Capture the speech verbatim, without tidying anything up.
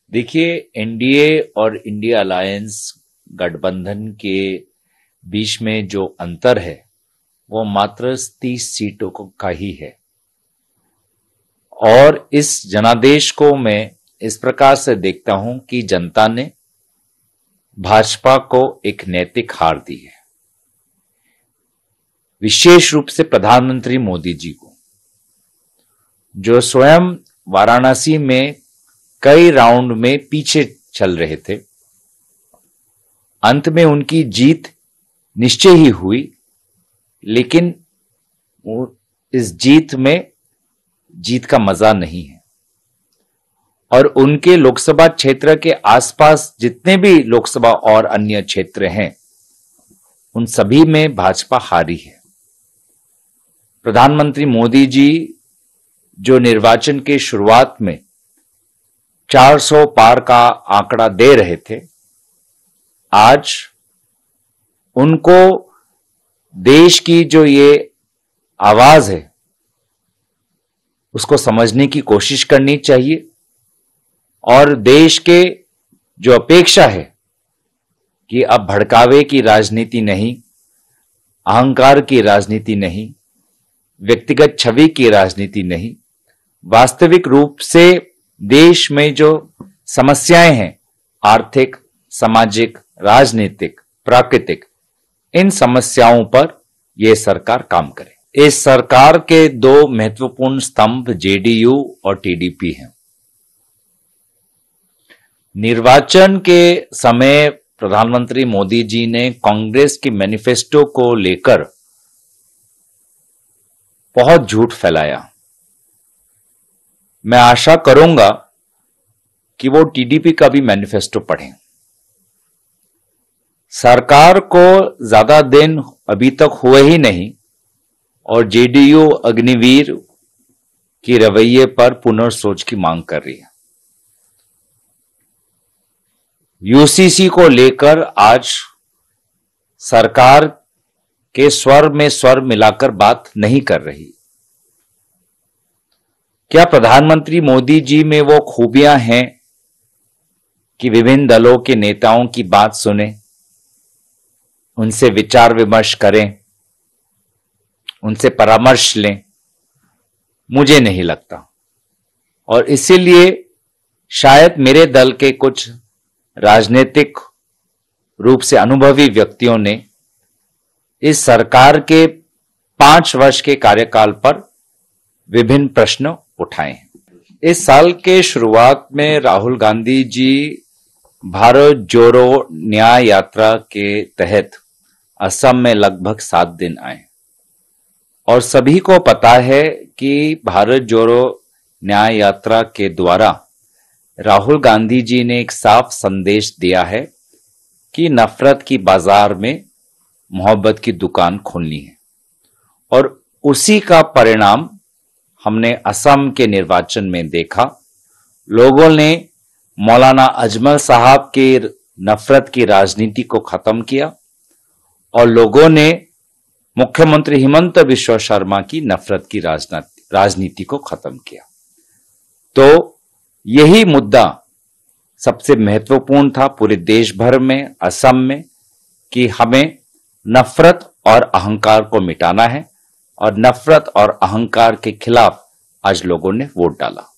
देखिए, एनडीए और India alliance गठबंधन के बीच में जो अंतर है वो मात्र तीस सीटों का ही है। और इस जनादेश को मैं इस प्रकार से देखता हूं कि जनता ने भाजपा को एक नैतिक हार दी है, विशेष रूप से प्रधानमंत्री मोदी जी को, जो स्वयं वाराणसी में कई राउंड में पीछे चल रहे थे। अंत में उनकी जीत निश्चय ही हुई, लेकिन इस जीत में जीत का मजा नहीं है। और उनके लोकसभा क्षेत्र के आसपास जितने भी लोकसभा और अन्य क्षेत्र हैं, उन सभी में भाजपा हारी है। प्रधानमंत्री मोदी जी जो निर्वाचन के शुरुआत में चार सौ पार का आंकड़ा दे रहे थे, आज उनको देश की जो ये आवाज है उसको समझने की कोशिश करनी चाहिए। और देश के जो अपेक्षा है कि अब भड़कावे की राजनीति नहीं, अहंकार की राजनीति नहीं, व्यक्तिगत छवि की राजनीति नहीं, वास्तविक रूप से देश में जो समस्याएं हैं, आर्थिक, सामाजिक, राजनीतिक, प्राकृतिक, इन समस्याओं पर यह सरकार काम करे। इस सरकार के दो महत्वपूर्ण स्तंभ जेडीयू और टीडीपी हैं। निर्वाचन के समय प्रधानमंत्री मोदी जी ने कांग्रेस की मैनिफेस्टो को लेकर बहुत झूठ फैलाया। मैं आशा करूंगा कि वो टीडीपी का भी मैनिफेस्टो पढ़ें। सरकार को ज्यादा दिन अभी तक हुए ही नहीं और जेडीयू अग्निवीर की रवैये पर पुनर्सोच की मांग कर रही है। यूसीसी को लेकर आज सरकार के स्वर में स्वर मिलाकर बात नहीं कर रही। क्या प्रधानमंत्री मोदी जी में वो खूबियां हैं कि विभिन्न दलों के नेताओं की बात सुने, उनसे विचार विमर्श करें, उनसे परामर्श लें? मुझे नहीं लगता। और इसीलिए शायद मेरे दल के कुछ राजनीतिक रूप से अनुभवी व्यक्तियों ने इस सरकार के पांच वर्ष के कार्यकाल पर विभिन्न प्रश्न उठाए हैं। इस साल के शुरुआत में राहुल गांधी जी भारत जोड़ो न्याय यात्रा के तहत असम में लगभग सात दिन आए और सभी को पता है कि भारत जोड़ो न्याय यात्रा के द्वारा राहुल गांधी जी ने एक साफ संदेश दिया है कि नफरत की बाजार में मोहब्बत की दुकान खोलनी है। और उसी का परिणाम हमने असम के निर्वाचन में देखा। लोगों ने मौलाना अजमल साहब के नफरत की राजनीति को खत्म किया और लोगों ने मुख्यमंत्री हिमंत बिश्वा शर्मा की नफरत की राजनीति को खत्म किया। तो यही मुद्दा सबसे महत्वपूर्ण था पूरे देश भर में, असम में, कि हमें नफरत और अहंकार को मिटाना है। और नफरत और अहंकार के खिलाफ आज लोगों ने वोट डाला।